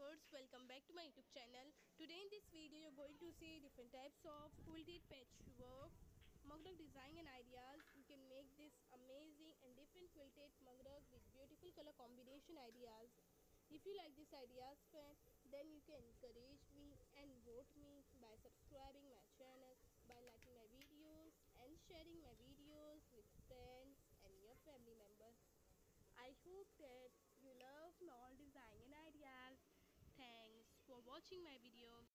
viewers, welcome back to my YouTube channel. Today in this video you're going to see different types of quilted patchwork mug rug design and ideas. You can make this amazing and different quilted mug rug with beautiful color combination ideas. If you like these ideas friend, then you can encourage me and vote me by subscribing my channel, by liking my videos and sharing my videos with friends and your family members. I hope that you love my all design and ideas. Thanks for watching my video.